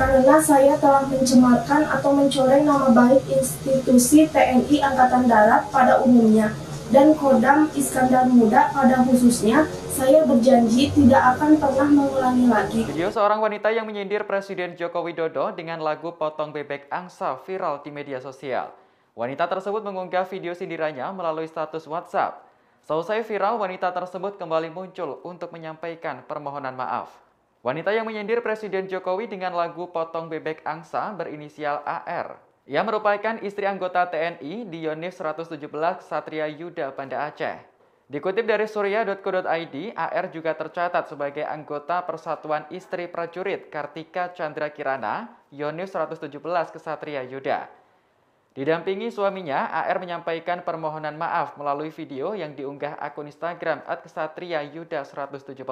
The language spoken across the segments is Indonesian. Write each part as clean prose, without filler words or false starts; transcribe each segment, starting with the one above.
karena saya telah mencemarkan atau mencoreng nama baik institusi TNI Angkatan Darat pada umumnya dan Kodam Iskandar Muda pada khususnya. Saya berjanji tidak akan pernah mengulangi lagi. Video seorang wanita yang menyindir Presiden Joko Widodo dengan lagu Potong Bebek Angsa viral di media sosial. Wanita tersebut mengunggah video sindirannya melalui status WhatsApp. Seusai viral, wanita tersebut kembali muncul untuk menyampaikan permohonan maaf. Wanita yang menyindir Presiden Jokowi dengan lagu Potong Bebek Angsa berinisial AR. Ia merupakan istri anggota TNI di Yonif 117 Ksatria Yuda, Banda Aceh. Dikutip dari surya.co.id, AR juga tercatat sebagai anggota Persatuan Istri Prajurit Kartika Chandra Kirana, Yonif 117 Ksatria Yuda. Didampingi suaminya, AR menyampaikan permohonan maaf melalui video yang diunggah akun Instagram @KsatriaYuda117.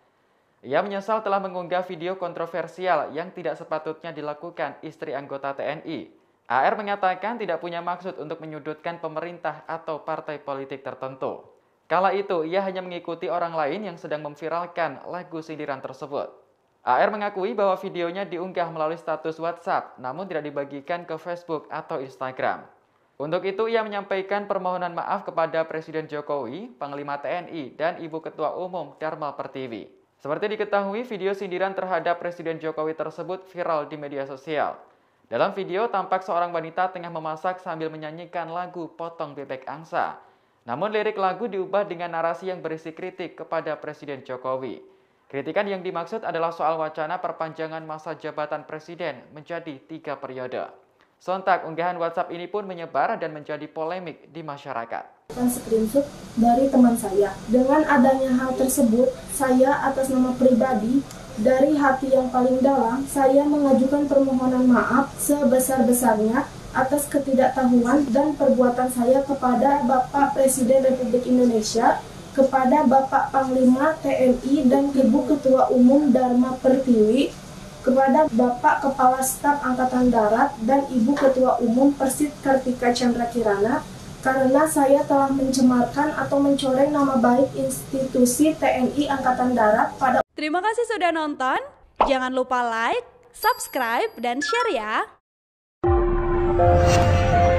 Ia menyesal telah mengunggah video kontroversial yang tidak sepatutnya dilakukan istri anggota TNI. AR mengatakan tidak punya maksud untuk menyudutkan pemerintah atau partai politik tertentu. Kala itu, ia hanya mengikuti orang lain yang sedang memviralkan lagu sindiran tersebut. AR mengakui bahwa videonya diunggah melalui status WhatsApp, namun tidak dibagikan ke Facebook atau Instagram. Untuk itu, ia menyampaikan permohonan maaf kepada Presiden Jokowi, Panglima TNI, dan Ibu Ketua Umum Dharma Pertiwi. Seperti diketahui, video sindiran terhadap Presiden Jokowi tersebut viral di media sosial. Dalam video, tampak seorang wanita tengah memasak sambil menyanyikan lagu Potong Bebek Angsa. Namun lirik lagu diubah dengan narasi yang berisi kritik kepada Presiden Jokowi. Kritikan yang dimaksud adalah soal wacana perpanjangan masa jabatan Presiden menjadi 3 periode. Sontak, unggahan WhatsApp ini pun menyebar dan menjadi polemik di masyarakat. Screenshot dari teman saya. Dengan adanya hal tersebut, saya atas nama pribadi, dari hati yang paling dalam, saya mengajukan permohonan maaf sebesar-besarnya atas ketidaktahuan dan perbuatan saya kepada Bapak Presiden Republik Indonesia, kepada Bapak Panglima TNI dan Ibu Ketua Umum Dharma Pertiwi, kepada Bapak Kepala Staf Angkatan Darat dan Ibu Ketua Umum Persit Kartika Chandra Kirana, karena saya telah mencemarkan atau mencoreng nama baik institusi TNI Angkatan Darat pada. Terima kasih sudah nonton, jangan lupa like, subscribe, dan share ya!